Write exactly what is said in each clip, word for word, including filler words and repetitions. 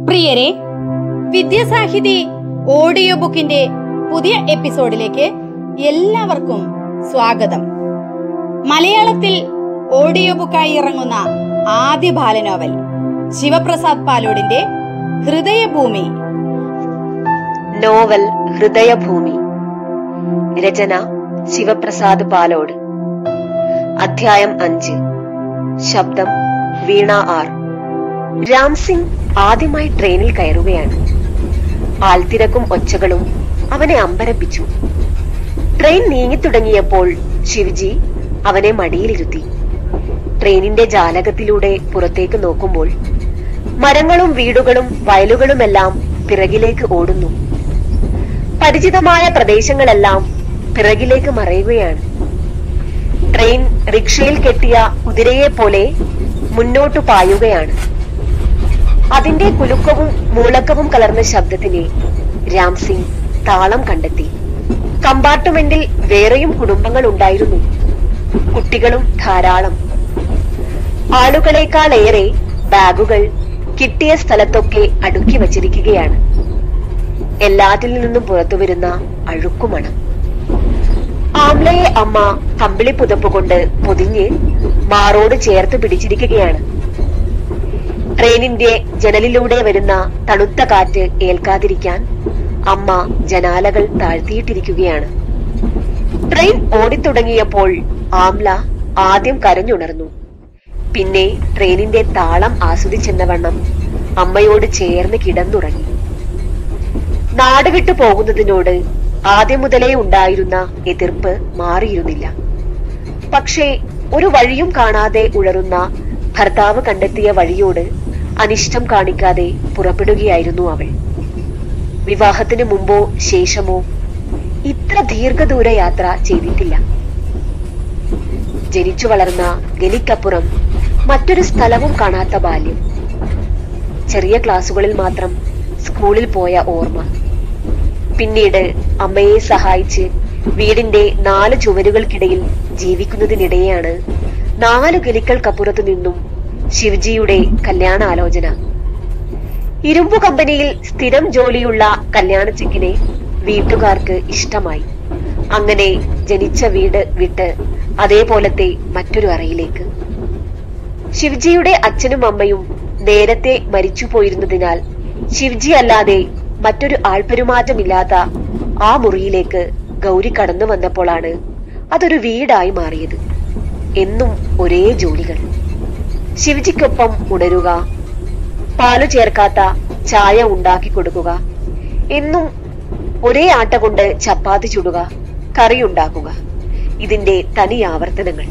പ്രിയരെ, വിദ്യാസാഹിതി ഓഡിയോ ബുക്കിന്റെ പുതിയ എപ്പിസോഡിലേക്ക് എല്ലാവർക്കും സ്വാഗതം. മലയാളത്തിൽ ഓഡിയോ ബുക്കായി ഇറങ്ങുന്ന ആദ്യ ബാലനോവൽ ശിവപ്രസാദ് പാലോടിന്റെ ഹൃദയഭൂമി. നോവൽ ഹൃദയഭൂമി. രചന ശിവപ്രസാദ് പാലോട്. അധ്യായം അഞ്ച്. ശബ്ദം വീണ ആർ. രാം സിംഗ് ആദ്യമായി ട്രെയിനിൽ കയറുകയാണ്. ആൾത്തിരക്കും ഒച്ചകളും അവനെ അമ്പരപ്പിച്ചു. ട്രെയിൻ നീങ്ങിത്തുടങ്ങിയപ്പോൾ ശിവജി അവനെ മടിയിലിരുത്തി. ട്രെയിനിന്റെ ജാലകത്തിലൂടെ പുറത്തേക്ക് നോക്കുമ്പോൾ മരങ്ങളും വീടുകളും വയലുകളുമെല്ലാം പിറകിലേക്ക് ഓടുന്നു. പരിചിതമായ പ്രദേശങ്ങളെല്ലാം പിറകിലേക്ക് മറയുകയാണ്. ട്രെയിൻ റിക്ഷയിൽ കെട്ടിയ കുതിരയെ പോലെ മുന്നോട്ടു പായുകയാണ്. അതിന്റെ കുലുക്കവും മൂളക്കവും കലർന്ന ശബ്ദത്തിന് രാം സിംഗ് താളം കണ്ടെത്തി. കമ്പാർട്ട്മെന്റിൽ വേറെയും കുടുംബങ്ങൾ ഉണ്ടായിരുന്നു. കുട്ടികളും ധാരാളം. ആളുകളെക്കാളേറെ ബാഗുകൾ കിട്ടിയ സ്ഥലത്തൊക്കെ അടുക്കി വച്ചിരിക്കുകയാണ്. എല്ലാറ്റിൽ നിന്നും പുറത്തുവരുന്ന അഴുക്കുമണം. ആംലയെ അമ്മ കമ്പിളി പുതപ്പ് കൊണ്ട് പൊതിഞ്ഞ് മാറോട് ചേർത്ത് പിടിച്ചിരിക്കുകയാണ്. ട്രെയിനിന്റെ ജനലിലൂടെ വരുന്ന തണുത്ത കാറ്റ് ഏൽക്കാതിരിക്കാൻ അമ്മ ജനാലകൾ താഴ്ത്തിയിട്ടിരിക്കുകയാണ്. ട്രെയിൻ ഓടിത്തുടങ്ങിയപ്പോൾ ആംല ആദ്യം കരഞ്ഞുണർന്നു. പിന്നെ ട്രെയിനിന്റെ താളം ആസ്വദിച്ചെന്നവണ്ണം അമ്മയോട് ചേർന്ന് കിടന്നുറങ്ങി. നാട് വിട്ടു പോകുന്നതിനോട് ആദ്യം മുതലേ ഉണ്ടായിരുന്ന എതിർപ്പ് മാറിയിരുന്നില്ല. പക്ഷേ ഒരു വഴിയും കാണാതെ ഉഴറുന്ന ഭർത്താവ് കണ്ടെത്തിയ വഴിയോട് അനിഷ്ടം കാണിക്കാതെ പുറപ്പെടുകയായിരുന്നു അവൾ. വിവാഹത്തിന് മുമ്പോ ശേഷമോ ഇത്ര ദീർഘദൂര യാത്ര ചെയ്തിട്ടില്ല. ജനിച്ചു വളർന്ന ഗലിക്കപ്പുറം മറ്റൊരു സ്ഥലവും കാണാത്ത ബാല്യം. ചെറിയ ക്ലാസുകളിൽ മാത്രം സ്കൂളിൽ പോയ ഓർമ്മ. പിന്നീട് അമ്മയെ സഹായിച്ച് വീടിന്റെ നാല് ചുവരുകൾക്കിടയിൽ ജീവിക്കുന്നതിനിടെയാണ് നാലു ഗലിക്കൾക്കപ്പുറത്തു നിന്നും ശിവജിയുടെ കല്യാണാലോചന. ഇരുമ്പു കമ്പനിയിൽ സ്ഥിരം ജോലിയുള്ള കല്യാണ ചെക്കിനെ വീട്ടുകാർക്ക് ഇഷ്ടമായി. അങ്ങനെ ജനിച്ച വീട് വിട്ട് അതേപോലത്തെ മറ്റൊരു അറയിലേക്ക്. ശിവജിയുടെ അച്ഛനും അമ്മയും നേരത്തെ മരിച്ചു പോയിരുന്നതിനാൽ ശിവജി അല്ലാതെ മറ്റൊരു ആൾപെരുമാറ്റമില്ലാത്ത ആ മുറിയിലേക്ക് ഗൗരി കടന്നു വന്നപ്പോഴാണ് അതൊരു വീടായി മാറിയത്. എന്നും ഒരേ ജോലികൾ. ശിവജിക്കൊപ്പം ഉണരുക, പാലു ചേർക്കാത്ത ചായ ഉണ്ടാക്കി കൊടുക്കുക, എന്നും ഒരേ ആട്ട കൊണ്ട് ചപ്പാത്തി ചുടുക, കറി ഉണ്ടാക്കുക. ഇതിന്റെ തനി ആവർത്തനങ്ങൾ.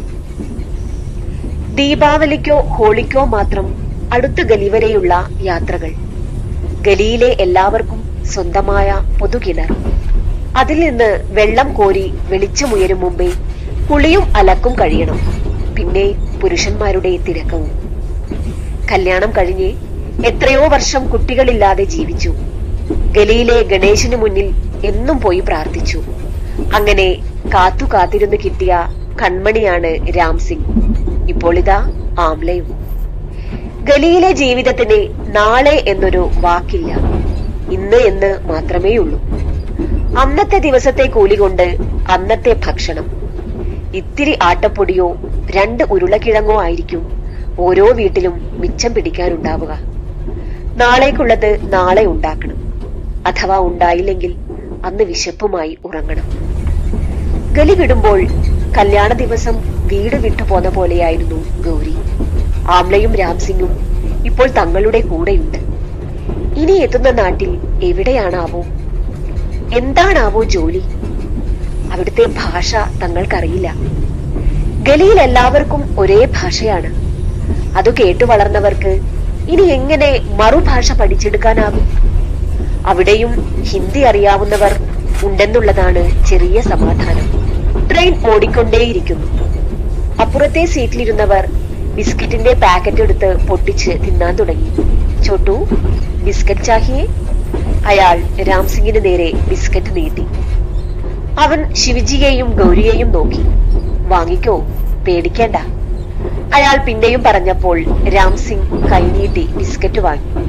ദീപാവലിക്കോ ഹോളിക്കോ മാത്രം അടുത്ത ഗലി വരെയുള്ള യാത്രകൾ. ഗലിയിലെ എല്ലാവർക്കും സ്വന്തമായ പൊതുകിണർ. അതിൽ നിന്ന് വെള്ളം കോരി വെളിച്ചമുയരും മുമ്പേ കുളിയും അലക്കും കഴിയണം. പിന്നെ പുരുഷന്മാരുടെ തിരക്കവും. കല്യാണം കഴിഞ്ഞ് എത്രയോ വർഷം കുട്ടികളില്ലാതെ ജീവിച്ചു. ഗലിയിലെ ഗണേശന് മുന്നിൽ എന്നും പോയി പ്രാർത്ഥിച്ചു. അങ്ങനെ കാത്തു കാത്തിരുന്ന് കിട്ടിയ കൺമണിയാണ് രാം സിംഗ്. ഇപ്പോൾ ഇതാ ആംലയും. ഗലിയിലെ ജീവിതത്തിന് നാളെ എന്നൊരു വാക്കില്ല. ഇന്ന് എന്ന് മാത്രമേ ഉള്ളൂ. അന്നത്തെ ദിവസത്തെ കൂലി കൊണ്ട് അന്നത്തെ ഭക്ഷണം. ഇത്തിരി ആട്ടപ്പൊടിയോ രണ്ട് ഉരുളക്കിഴങ്ങോ ആയിരിക്കും ഓരോ വീട്ടിലും മിച്ചം പിടിക്കാനുണ്ടാവുക. നാളേക്കുള്ളത് നാളെ ഉണ്ടാക്കണം. അഥവാ ഉണ്ടായില്ലെങ്കിൽ അന്ന് വിശപ്പുമായി ഉറങ്ങണം. ഗലി വിടുമ്പോൾ കല്യാണ ദിവസം വീട് വിട്ടു പോന്ന പോലെയായിരുന്നു ഗൗരി. ആംലയും രാംസിംഗും ഇപ്പോൾ തങ്ങളുടെ കൂടെയുണ്ട്. ഇനി എത്തുന്ന നാട്ടിൽ എവിടെയാണാവോ? എന്താണാവോ ജോലി? അവിടുത്തെ ഭാഷ തങ്ങൾക്കറിയില്ല. ഗലിയിൽ എല്ലാവർക്കും ഒരേ ഭാഷയാണ്. അത് കേട്ടു വളർന്നവർക്ക് ഇനി എങ്ങനെ മറുഭാഷ പഠിച്ചെടുക്കാനാകും? അവിടെയും ഹിന്ദി അറിയാവുന്നവർ ഉണ്ടെന്നുള്ളതാണ് ചെറിയ സമാധാനം. ട്രെയിൻ ഓടിക്കൊണ്ടേയിരിക്കുന്നു. അപ്പുറത്തെ സീറ്റിലിരുന്നവർ ബിസ്ക്കറ്റിന്റെ പാക്കറ്റ് എടുത്ത് പൊട്ടിച്ച് തിന്നാൻ തുടങ്ങി. ചോട്ടു, ബിസ്ക്കറ്റ് ചാഹിയേ? അയാൾ രാംസിംഗിന് നേരെ ബിസ്ക്കറ്റ് നീട്ടി. അവൻ ശിവജിയെയും ഗൗരിയെയും നോക്കി. വാങ്ങിക്കോ, പേടിക്കേണ്ട. അയാൾ പിന്നെയും പറഞ്ഞപ്പോൾ രാം സിംഗ് കൈനീട്ടി ബിസ്ക്കറ്റ് വാങ്ങി.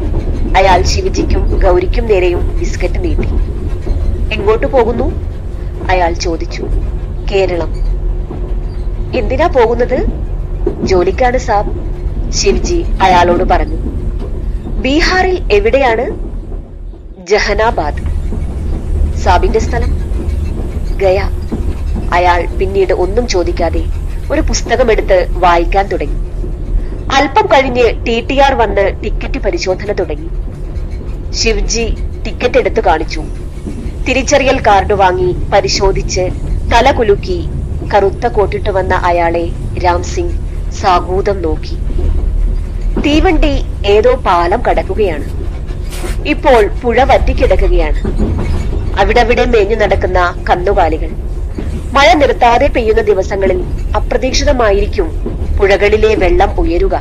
അയാൾ ശിവജിക്കും ഗൗരിക്കും നേരെയും ബിസ്ക്കറ്റ് നീട്ടി. എങ്ങോട്ട് പോകുന്നു? അയാൾ ചോദിച്ചു. കേരളം. എന്തിനാ പോകുന്നത്? ജോലിക്കാണ് സാബ്, ശിവജി അയാളോട് പറഞ്ഞു. ബീഹാറിൽ എവിടെയാണ്? ജഹനാബാദ്. സാബിന്റെ സ്ഥലം? ഗയ. അയാൾ പിന്നീട് ഒന്നും ചോദിക്കാതെ ഒരു പുസ്തകമെടുത്ത് വായിക്കാൻ തുടങ്ങി. അല്പം കഴിഞ്ഞ് ടി ടി ആർ വന്ന് ടിക്കറ്റ് പരിശോധന തുടങ്ങി. ശിവജി ടിക്കറ്റ് എടുത്തു കാണിച്ചു. തിരിച്ചറിയൽ കാർഡ് വാങ്ങി പരിശോധിച്ച് തല കുലുക്കി കറുത്ത കോട്ടിട്ട് വന്ന അയാളെ രാം സിംഗ് സാഗൂതം നോക്കി. തീവണ്ടി ഏതോ പാലം കടക്കുകയാണ്. ഇപ്പോൾ പുഴ വറ്റിക്കിടക്കുകയാണ്. അവിടവിടെ മേഞ്ഞു നടക്കുന്ന കന്നുകാലികൾ. മഴ നിർത്താതെ പെയ്യുന്ന ദിവസങ്ങളിൽ അപ്രതീക്ഷിതമായിരിക്കും പുഴകളിലെ വെള്ളം ഉയരുക.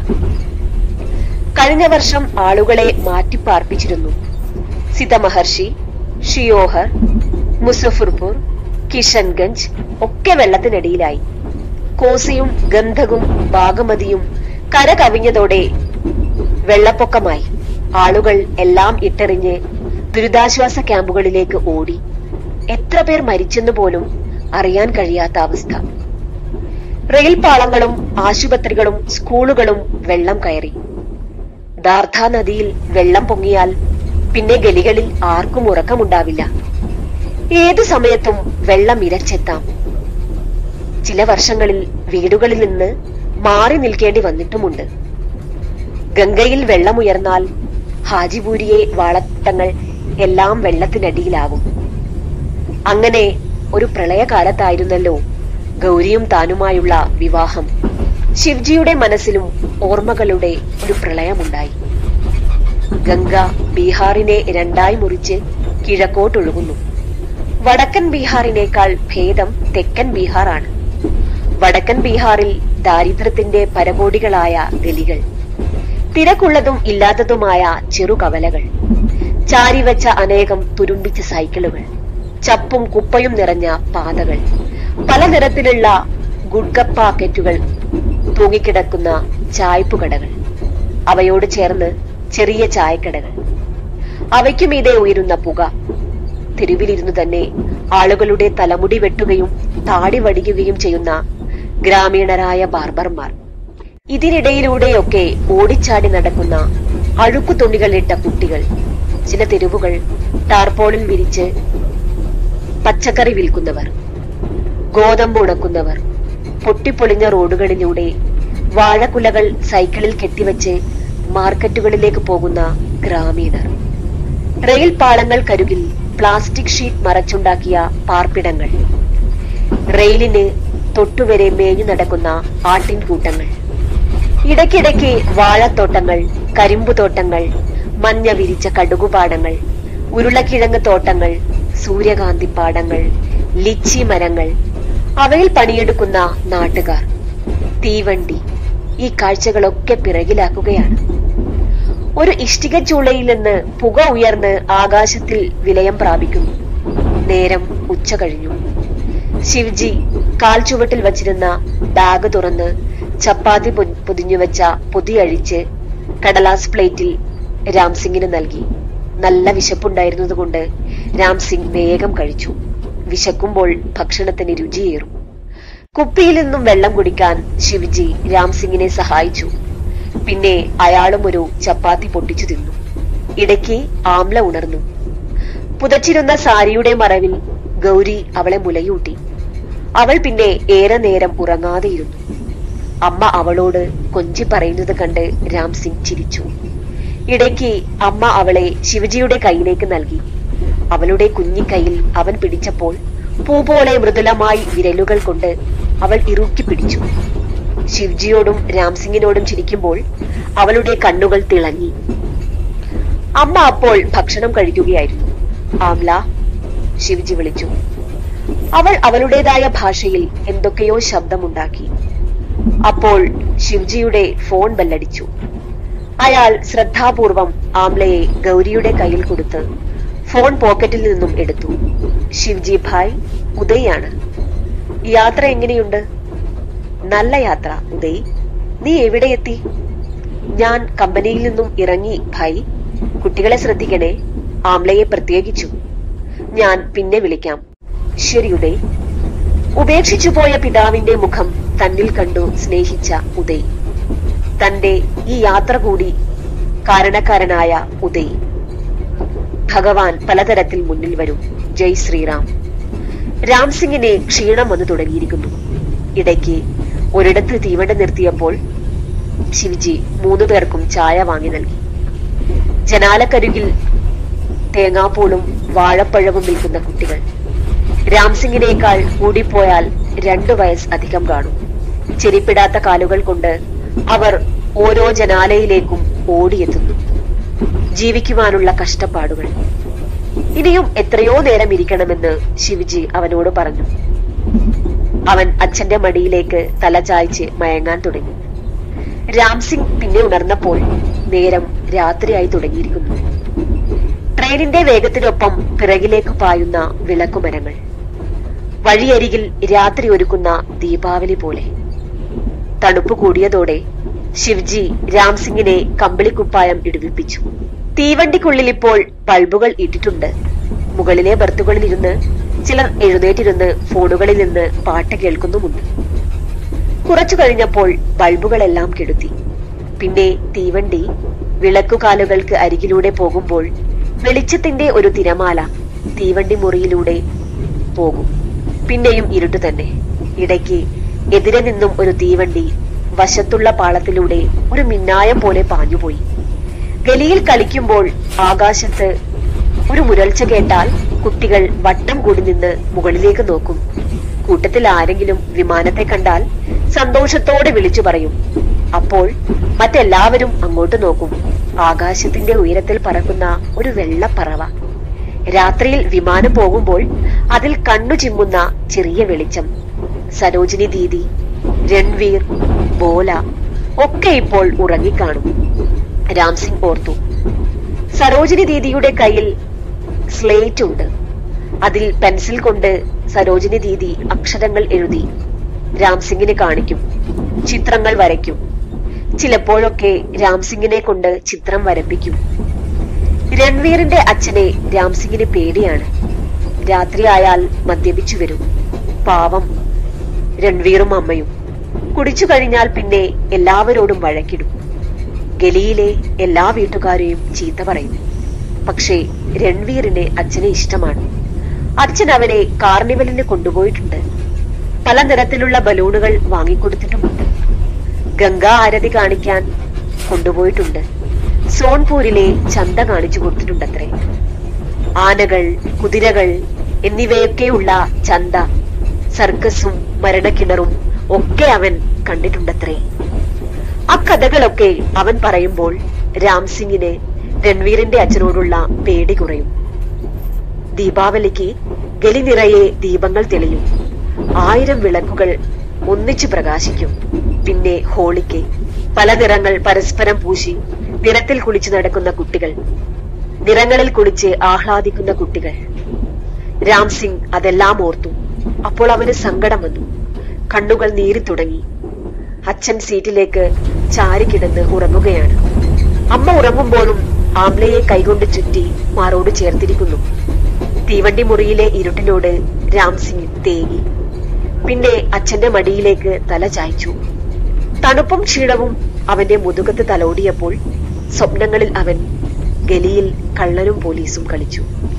കഴിഞ്ഞ വർഷം ആളുകളെ മാറ്റിപ്പാർപ്പിച്ചിരുന്നു. സിതമഹർഷി, ഷിയോഹർ, മുസഫർപൂർ, കിഷൻഗഞ്ച് ഒക്കെ വെള്ളത്തിനടിയിലായി. കോസിയും ഗന്ധകും ബാഗമതിയും കര കവിഞ്ഞതോടെ വെള്ളപ്പൊക്കമായി. ആളുകൾ എല്ലാം ഇട്ടെറിഞ്ഞ് ദുരിതാശ്വാസ ക്യാമ്പുകളിലേക്ക് ഓടി. എത്ര പേർ മരിച്ചെന്ന് പോലും അറിയാൻ കഴിയാത്ത അവസ്ഥ. റെയിൽ പാളങ്ങളും ആശുപത്രികളും സ്കൂളുകളും വെള്ളം കയറി. ദാർധ നദിയിൽ വെള്ളം പൊങ്ങിയാൽ പിന്നെ ഗലികളിൽ ആർക്കും ഉറക്കമുണ്ടാവില്ല. ഏതു സമയത്തും വെള്ളം ഇരച്ചെത്താം. ചില വർഷങ്ങളിൽ വീടുകളിൽ നിന്ന് മാറി നിൽക്കേണ്ടി വന്നിട്ടുമുണ്ട്. ഗംഗയിൽ വെള്ളമുയർന്നാൽ ഹാജിപൂരിയെ വാളത്തങ്ങൾ എല്ലാം വെള്ളത്തിനടിയിലാകും. അങ്ങനെ ഒരു പ്രളയകാലത്തായിരുന്നല്ലോ ഗൗരിയും താനുമായുള്ള വിവാഹം. ശിവജിയുടെ മനസ്സിലും ഓർമ്മകളുടെ ഒരു പ്രളയമുണ്ടായി. ഗംഗ ബീഹാറിനെ രണ്ടായി മുറിച്ച് കിഴക്കോട്ടൊഴുകുന്നു. വടക്കൻ ബീഹാറിനേക്കാൾ ഭേദം തെക്കൻ ബീഹാറാണ്. വടക്കൻ ബീഹാറിൽ ദാരിദ്ര്യത്തിന്റെ പരകോടികളായ ഗലികൾ, തിരക്കുള്ളതും ഇല്ലാത്തതുമായ ചെറുകവലകൾ, ചാരിവെച്ച അനേകം തുരുമ്പിച്ച സൈക്കിളുകൾ, ചപ്പും കുപ്പയും നിറഞ്ഞ പാതകൾ, പല നിറത്തിലുള്ള ഗുഡ്ക പാക്കറ്റുകൾ തൂങ്ങിക്കിടക്കുന്ന ചായ്പുകടകൾ, അവയോട് ചേർന്ന് ചെറിയ ചായക്കടകൾ, അവയ്ക്കുമീതെ ഉയരുന്ന പുക. തെരുവിലിരുന്നു തന്നെ ആളുകളുടെ തലമുടി വെട്ടുകയും താടി വടിക്കുകയും ചെയ്യുന്ന ഗ്രാമീണരായ ബാർബർമാർ. ഇതിനിടയിലൂടെയൊക്കെ ഓടിച്ചാടി നടക്കുന്ന അഴുക്കു തുണികളിട്ട കുട്ടികൾ. ചില തെരുവുകൾ ടാർപോളിൽ വിരിച്ച് പച്ചക്കറി വിൽക്കുന്നവർ, ഗോതമ്പ് ഉണക്കുന്നവർ, പൊട്ടിപ്പൊളിഞ്ഞ റോഡുകളിലൂടെ വാഴക്കുലകൾ സൈക്കിളിൽ കെട്ടിവെച്ച് മാർക്കറ്റുകളിലേക്ക് പോകുന്ന ഗ്രാമീണർ. റെയിൽ പാളങ്ങൾക്കരികിൽ പ്ലാസ്റ്റിക് ഷീറ്റ് മറച്ചുണ്ടാക്കിയ പാർപ്പിടങ്ങൾ, റെയിലിന് തൊട്ടുവരെ മേഞ്ഞു നടക്കുന്ന ആട്ടിൻകൂട്ടങ്ങൾ, ഇടയ്ക്കിടയ്ക്ക് വാഴത്തോട്ടങ്ങൾ, കരിമ്പുതോട്ടങ്ങൾ, മഞ്ഞ വിരിച്ച കടുകുപാടങ്ങൾ, ഉരുളക്കിഴങ്ങ് തോട്ടങ്ങൾ, സൂര്യകാന്തിപ്പാടങ്ങൾ, ലിച്ചി മരങ്ങൾ, അവയിൽ പണിയെടുക്കുന്ന നാട്ടുകാർ, തീവണ്ടി. ഈ കാഴ്ചകളൊക്കെ പിറകിലാക്കുകയാണ്. ഒരു ഇഷ്ടിക ചൂളയിൽ നിന്ന് പുക ഉയർന്ന് ആകാശത്തിൽ വിലയം പ്രാപിക്കുന്നു. നേരം ഉച്ച കഴിഞ്ഞു. ശിവജി കാൽ ചുവട്ടിൽ വച്ചിരുന്ന ബാഗ് തുറന്ന് ചപ്പാത്തി പൊതിഞ്ഞുവെച്ച പൊതിയഴിച്ച് കടലാസ് പ്ലേറ്റിൽ രാംസിംഗിന് നൽകി. നല്ല വിശപ്പുണ്ടായിരുന്നതുകൊണ്ട് രാംസിംഗ് വേഗം കഴിച്ചു. വിശക്കുമ്പോൾ ഭക്ഷണത്തിന് രുചിയേറും. കുപ്പിയിൽ നിന്നും വെള്ളം കുടിക്കാൻ ശിവജി രാംസിംഗിനെ സഹായിച്ചു. പിന്നെ അയാളും ഒരു ചപ്പാത്തി പൊട്ടിച്ചു തിന്നു. ഇടയ്ക്ക് ആംല ഉണർന്നു. പുതച്ചിരുന്ന സാരിയുടെ മറവിൽ ഗൗരി അവളെ മുലയൂട്ടി. അവൾ പിന്നെ ഏറെ നേരം ഉറങ്ങാതെയിരുന്നു. അമ്മ അവളോട് കൊഞ്ചി പറയുന്നത് കണ്ട് രാംസിംഗ് ചിരിച്ചു. ഇടയ്ക്ക് അമ്മ അവളെ ശിവജിയുടെ കയ്യിലേക്ക് നൽകി. അവളുടെ കുഞ്ഞിക്കൈയിൽ അവൻ പിടിച്ചപ്പോൾ പൂ പോലെ മൃദുലമായി വിരലുകൾ കൊണ്ട് അവൾ ഇറുക്കി പിടിച്ചു. ശിവജിയോടും രാംസിംഗിനോടും ചിരിക്കുമ്പോൾ അവളുടെ കണ്ണുകൾ തിളങ്ങി. അമ്മ അപ്പോൾ ഭക്ഷണം കഴിക്കുകയായിരുന്നു. ആംല, ശിവജി വിളിച്ചു. അവൾ അവളുടേതായ ഭാഷയിൽ എന്തൊക്കെയോ ശബ്ദമുണ്ടാക്കി. അപ്പോൾ ശിവജിയുടെ ഫോൺ ബെല്ലടിച്ചു. അയാൾ ശ്രദ്ധാപൂർവം ആംലയെ ഗൗരിയുടെ കയ്യിൽ കൊടുത്ത് ഫോൺ പോക്കറ്റിൽ നിന്നും എടുത്തു. ശിവജി ഭായ്, ഉദയാണ്. യാത്ര എങ്ങനെയുണ്ട്? നല്ല യാത്ര ഉദയ്. നീ എവിടെ എത്തി? ഞാൻ കമ്പനിയിൽ നിന്നും ഇറങ്ങി ഭായ്. കുട്ടികളെ ശ്രദ്ധിക്കണേ, ആംലയെ പ്രത്യേകിച്ചു. ഞാൻ പിന്നെ വിളിക്കാം. ശരിയുദയ്. ഉപേക്ഷിച്ചു പോയ പിതാവിന്റെ മുഖം തന്നിൽ കണ്ടു സ്നേഹിച്ച ഉദയ്. തന്റെ ഈ യാത്ര കൂടി കാരണക്കാരനായ ഉദയ്. ഭഗവാൻ പലതരത്തിൽ മുന്നിൽ വരും. ജയ് ശ്രീറാം. രാംസിംഗിനെ ക്ഷീണം വന്നു തുടങ്ങിയിരിക്കുന്നു. ഇടയ്ക്ക് ഒരിടത്ത് തീവണ്ടി നിർത്തിയപ്പോൾ ശിവജി മൂന്നു പേർക്കും ചായ വാങ്ങി നൽകി. ജനാലക്കരികിൽ തേങ്ങാപ്പൂളും വാഴപ്പഴവും വിൽക്കുന്ന കുട്ടികൾ. രാംസിംഗിനേക്കാൾ കൂടിപ്പോയാൽ രണ്ടു വയസ്സ് അധികം കാണും. ചെരിപ്പിടാത്ത കാലുകൾ കൊണ്ട് അവർ ഓരോ ജനാലയിലേക്കും ഓടിയെത്തുന്നു. ജീവിക്കുവാനുള്ള കഷ്ടപ്പാടുകൾ. ഇനിയും എത്രയോ നേരം ഇരിക്കണമെന്ന് ശിവജി അവനോട് പറഞ്ഞു. അവൻ അച്ഛന്റെ മടിയിലേക്ക് തല ചായ്ച്ച് മയങ്ങാൻ തുടങ്ങി. രാംസിംഗ് പിന്നെ ഉണർന്നപ്പോൾ നേരം രാത്രിയായി തുടങ്ങിയിരിക്കുന്നു. ട്രെയിനിന്റെ വേഗത്തിനൊപ്പം പിറകിലേക്ക് പായുന്ന വിളക്കുമരങ്ങൾ. വഴിയരികിൽ രാത്രി ഒരുക്കുന്ന ദീപാവലി പോലെ. തണുപ്പ് കൂടിയതോടെ ശിവജി രാംസിംഗിനെ കമ്പിളിക്കുപ്പായം ഇടിവിപ്പിച്ചു. തീവണ്ടിക്കുള്ളിൽ ഇപ്പോൾ ബൾബുകൾ ഇട്ടിട്ടുണ്ട്. മുകളിലെ ബർത്തുകളിൽ ഇരുന്ന് ചിലർ എഴുന്നേറ്റിരുന്ന് ഫോണുകളിൽ നിന്ന് പാട്ട് കേൾക്കുന്നുമുണ്ട്. കുറച്ചു കഴിഞ്ഞപ്പോൾ ബൾബുകളെല്ലാം കെടുത്തി. പിന്നെ തീവണ്ടി വിളക്കുകാലുകൾക്ക് അരികിലൂടെ പോകുമ്പോൾ വെളിച്ചത്തിന്റെ ഒരു തിരമാല തീവണ്ടി മുറിയിലൂടെ പോകും. പിന്നെയും ഇരുട്ടു തന്നെ. ഇടയ്ക്ക് എതിരെ നിന്നും ഒരു തീവണ്ടി വശത്തുള്ള പാളത്തിലൂടെ ഒരു മിന്നായം പോലെ പാഞ്ഞുപോയി. ഗലിയിൽ കളിക്കുമ്പോൾ ആകാശത്ത് ഒരു മുരൾച്ച കേട്ടാൽ കുട്ടികൾ വട്ടം കൂടി നിന്ന് മുകളിലേക്ക് നോക്കും. കൂട്ടത്തിൽ ആരെങ്കിലും വിമാനത്തെ കണ്ടാൽ സന്തോഷത്തോടെ വിളിച്ചു പറയും. അപ്പോൾ മറ്റെല്ലാവരും അങ്ങോട്ട് നോക്കും. ആകാശത്തിന്റെ ഉയരത്തിൽ പറക്കുന്ന ഒരു വെള്ളപ്പറവ. രാത്രിയിൽ വിമാനം പോകുമ്പോൾ അതിൽ കണ്ണു ചിമ്മുന്ന ചെറിയ വെളിച്ചം. സരോജിനി ദീദി, രൺവീർ, ബോല ഒക്കെ ഇപ്പോൾ ഉറങ്ങിക്കാണും. രാംസിംഗ് ഓർത്തു. സരോജിനി ദീദിയുടെ കയ്യിൽ സ്ലേറ്റ് ഉണ്ട്. അതിൽ പെൻസിൽ കൊണ്ട് സരോജിനി ദീദി അക്ഷരങ്ങൾ എഴുതി രാംസിംഗിനെ കാണിക്കും. ചിത്രങ്ങൾ വരയ്ക്കും. ചിലപ്പോഴൊക്കെ രാംസിംഗിനെ കൊണ്ട് ചിത്രം വരപ്പിക്കും. രൺവീറിന്റെ അച്ഛനെ രാംസിംഗിന് പേടിയാണ്. രാത്രിയായാൽ മദ്യപിച്ചു വരും. പാവം രൺവീറും അമ്മയും. കുടിച്ചു കഴിഞ്ഞാൽ പിന്നെ എല്ലാവരോടും വഴക്കിടും. ഗലിയിലെ എല്ലാ വീട്ടുകാരെയും ചീത്ത പറയും. പക്ഷേ രൺവീറിനെ അച്ഛനെ ഇഷ്ടമാണ്. അച്ഛൻ അവനെ കാർണിവലിന് കൊണ്ടുപോയിട്ടുണ്ട്. പല നിറത്തിലുള്ള ബലൂണുകൾ വാങ്ങിക്കൊടുത്തിട്ടുമുണ്ട്. ഗംഗാ ആരതി കാണിക്കാൻ കൊണ്ടുപോയിട്ടുണ്ട്. സോൺപൂരിലെ ചന്ത കാണിച്ചു കൊടുത്തിട്ടുണ്ടത്രേ. ആനകൾ, കുതിരകൾ എന്നിവയൊക്കെയുള്ള ചന്ത, സർക്കസും മരണക്കിണറും ഒക്കെ അവൻ കണ്ടിട്ടുണ്ടത്രേ. ആ കഥകളൊക്കെ അവൻ പറയുമ്പോൾ രാംസിംഗിന് രൺവീറിന്റെ അച്ഛനോടുള്ള പേടി കുറയും. ദീപാവലിക്ക് ഗലി നിറയെ ദീപങ്ങൾ തെളിയും. ആയിരം വിളക്കുകൾ ഒന്നിച്ചു പ്രകാശിക്കും. പിന്നെ ഹോളിക്ക് പല നിറങ്ങൾ പരസ്പരം പൂശി നിറത്തിൽ കുളിച്ചു നടക്കുന്ന കുട്ടികൾ, നിറങ്ങളിൽ കുളിച്ച് ആഹ്ലാദിക്കുന്ന കുട്ടികൾ. രാംസിംഗ് അതെല്ലാം ഓർത്തു. അപ്പോൾ അവന് സങ്കടം വന്നു. കണ്ണുകൾ നീറി തുടങ്ങി. അച്ഛൻ സീറ്റിലേക്ക് ചാരിക്കിടന്ന് ഉറങ്ങുകയാണ്. അമ്മ ഉറങ്ങുമ്പോഴും ആംലയെ കൈകൊണ്ട് ചുറ്റി മാറോട് ചേർത്തിരിക്കുന്നു. തീവണ്ടി മുറിയിലെ ഇരുട്ടിനോട് രാംസിംഗ് തേങ്ങി. പിന്നെ അച്ഛന്റെ മടിയിലേക്ക് തല ചായ്ച്ചു. തണുപ്പും ക്ഷീണവും അവന്റെ മുതുകത്ത് തലോടിയപ്പോൾ സ്വപ്നങ്ങളിൽ അവൻ ഗലിയിൽ കള്ളനും പോലീസും കളിച്ചു.